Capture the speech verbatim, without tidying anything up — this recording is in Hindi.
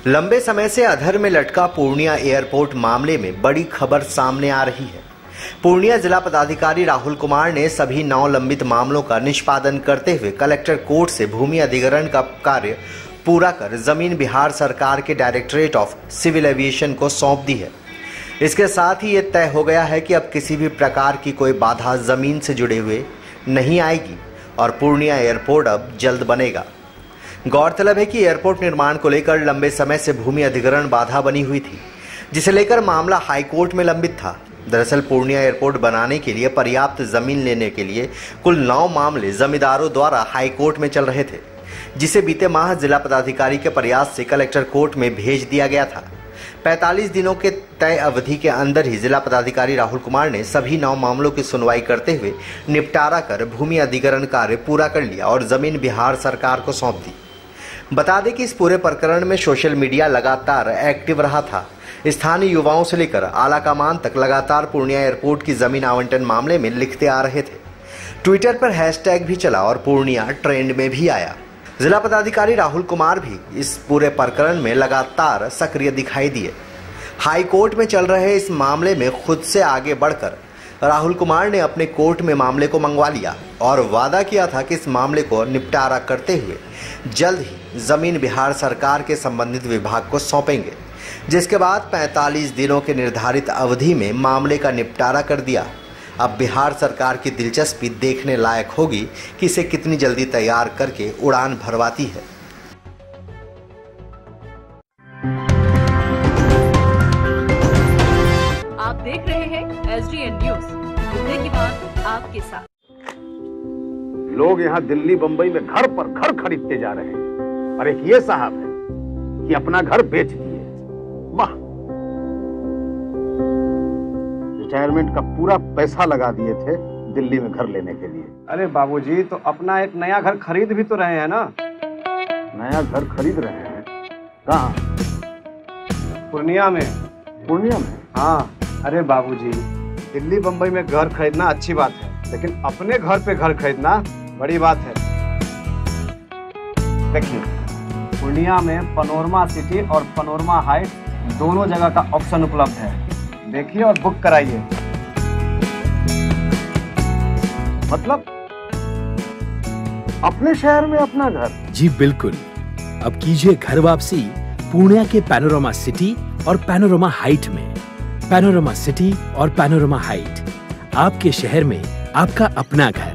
लंबे समय से अधर में लटका पूर्णिया एयरपोर्ट मामले में बड़ी खबर सामने आ रही है। पूर्णिया जिला पदाधिकारी राहुल कुमार ने सभी नौ लंबित मामलों का निष्पादन करते हुए कलेक्टर कोर्ट से भूमि अधिग्रहण का कार्य पूरा कर जमीन बिहार सरकार के डायरेक्टरेट ऑफ सिविल एविएशन को सौंप दी है। इसके साथ ही ये तय हो गया है कि अब किसी भी प्रकार की कोई बाधा जमीन से जुड़े हुए नहीं आएगी और पूर्णिया एयरपोर्ट अब जल्द बनेगा। गौरतलब है कि एयरपोर्ट निर्माण को लेकर लंबे समय से भूमि अधिग्रहण बाधा बनी हुई थी, जिसे लेकर मामला हाईकोर्ट में लंबित था। दरअसल पूर्णिया एयरपोर्ट बनाने के लिए पर्याप्त जमीन लेने के लिए कुल नौ मामले जमींदारों द्वारा हाईकोर्ट में चल रहे थे, जिसे बीते माह जिला पदाधिकारी के प्रयास से कलेक्टर कोर्ट में भेज दिया गया था। पैंतालीस दिनों के तय अवधि के अंदर ही जिला पदाधिकारी राहुल कुमार ने सभी नौ मामलों की सुनवाई करते हुए निपटारा कर भूमि अधिग्रहण कार्य पूरा कर लिया और जमीन बिहार सरकार को सौंप दी। बता दें कि इस पूरे प्रकरण में सोशल मीडिया लगातार एक्टिव रहा था। स्थानीय युवाओं से लेकर आला कमान तक लगातार पूर्णिया एयरपोर्ट की जमीन आवंटन मामले में लिखते आ रहे थे। ट्विटर पर हैशटैग भी चला और पूर्णिया ट्रेंड में भी आया। जिला पदाधिकारी राहुल कुमार भी इस पूरे प्रकरण में लगातार सक्रिय दिखाई दिए। हाई कोर्ट में चल रहे इस मामले में खुद से आगे बढ़कर राहुल कुमार ने अपने कोर्ट में मामले को मंगवा लिया और वादा किया था कि इस मामले को निपटारा करते हुए जल्द ही जमीन बिहार सरकार के संबंधित विभाग को सौंपेंगे, जिसके बाद पैंतालीस दिनों के निर्धारित अवधि में मामले का निपटारा कर दिया। अब बिहार सरकार की दिलचस्पी देखने लायक होगी कि इसे कितनी जल्दी तैयार करके उड़ान भरवाती है। आप देख रहे हैं एस डी एन न्यूज, मुद्दे की बात आपके साथ। लोग यहाँ दिल्ली बंबई में घर पर घर खरीदते जा रहे हैं और एक ये साहब है कि अपना घर बेच दिए। वाह, रिटायरमेंट का पूरा पैसा लगा दिए थे दिल्ली में घर लेने के लिए। अरे बाबूजी, तो अपना एक नया घर खरीद भी तो रहे हैं ना। नया घर खरीद रहे हैं? कहाँ? पूर्णिया में। पूर्णिया में? हाँ। अरे बाबूजी, दिल्ली बंबई में घर खरीदना अच्छी बात है, लेकिन अपने घर पे घर खरीदना बड़ी बात है। देखिए, पूर्णिया में पनोरमा सिटी और पनोरमा हाइट दोनों जगह का ऑप्शन उपलब्ध है। देखिए और बुक कराइए। मतलब अपने शहर में अपना घर? जी बिल्कुल। अब कीजिए घर वापसी पूर्णिया के पैनोरमा सिटी और पैनोरमा हाइट में। पैनोरमा सिटी और पैनोरमा हाइट, आपके शहर में आपका अपना घर।